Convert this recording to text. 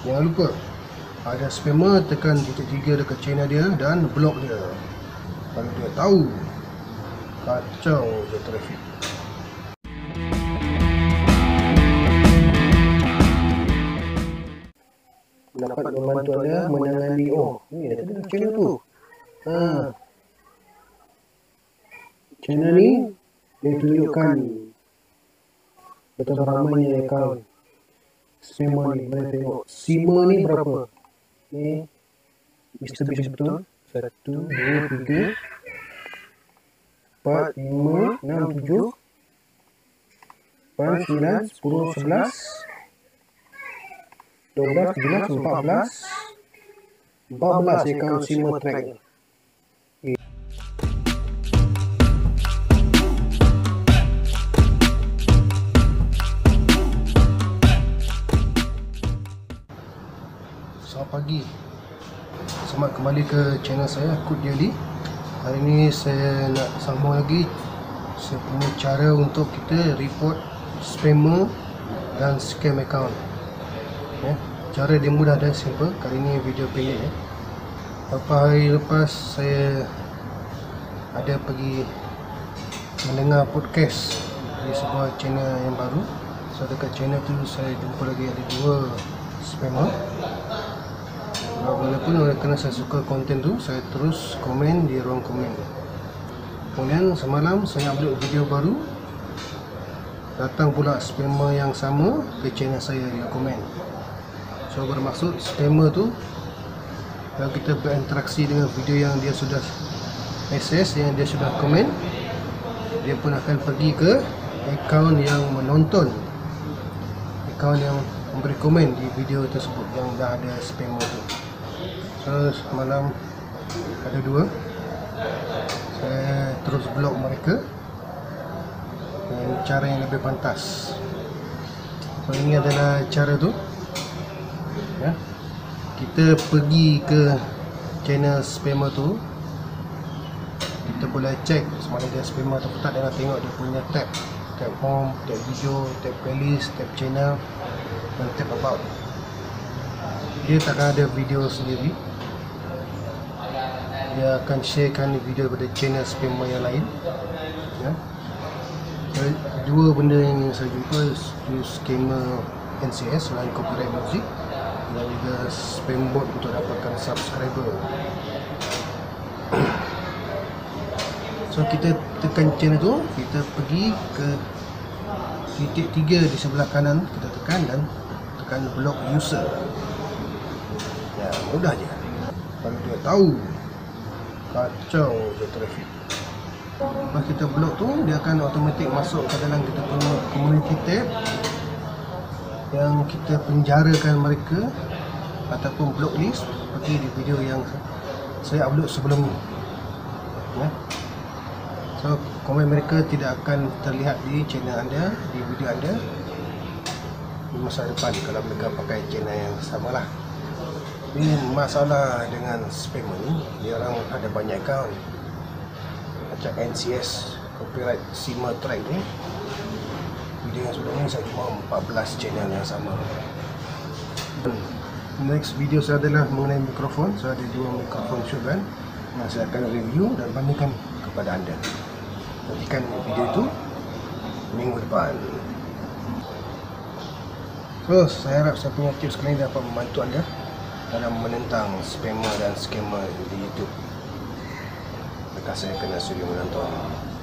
Jangan lupa, ada spammer, tekan titik 3 dekat channel dia dan block dia. Kalau dia tahu, kacau je trafik. Dapat membantu anda menangani ni ada channel tu. Channel ni dia tunjukkan betapa ramainya akaun spammer ni. Boleh tengok simmer ni berapa. Ni Mr. Beast betul. 1, 2, 3 4, 5, 6, 7 8, 9, 10, 11 12, 13, 14 akaun simmer track. Selamat pagi, selamat kembali ke channel saya, Kut Daily. Hari ini saya nak sambung lagi saya punya cara untuk kita report spammer dan scam account. Cara dia mudah dan simple. Kali ini video pendek. Beberapa hari lepas saya ada pergi mendengar podcast di sebuah channel yang baru. So dekat channel tu saya jumpa lagi ada 2 spammer. Walaupun kerana saya suka konten tu, saya terus komen di ruang komen. Kemudian semalam saya upload video baru, datang pula spammer yang sama ke channel saya dia komen. So bermaksud spammer tu, kalau kita berinteraksi dengan video yang dia sudah access, yang dia sudah komen, dia pun akan pergi ke akaun yang menonton, akaun yang memberi komen di video tersebut yang dah ada spammer tu. So semalam ada 2, saya terus block mereka dengan cara yang lebih pantas. So ini adalah cara tu ya. Kita pergi ke channel spammer tu, kita boleh check sama ada dia spammer atau tak dengan tengok dia punya tab home, tab video, tab playlist, tab channel dan tab about. Dia takkan ada video sendiri, dia akan sharekan video daripada channel spammer yang lain ya. So, 2 benda yang saya jumpa, scammer NCS selain copyright music dan juga spam bot untuk dapatkan subscriber. So kita tekan channel tu, kita pergi ke titik 3 di sebelah kanan, kita tekan dan tekan block user. Ya, mudah je. Kalau dia tahu, kacau je trafik. Lepas kita block tu, dia akan automatik masuk ke dalam kita punya community tab yang kita penjarakan mereka ataupun blocklist seperti di video yang saya upload sebelum ni ya. So komen mereka tidak akan terlihat di channel anda, di video anda di masa depan kalau mereka pakai channel yang samalah. Ini masalah dengan spammer ni, dia orang ada banyak account macam NCS, copyright simmer track ni. Video yang sebelum ni saya cuma 14 channel yang sama. Next video saya adalah mengenai mikrofon. Saya ada 2 mikrofon shotgun yang saya akan review dan bandingkan kepada anda. Nantikan video itu minggu depan. So saya harap saya punya tips kali ini dapat membantu anda dalam menentang spammer dan scammer di YouTube. Terima kasih kerana sudi menonton.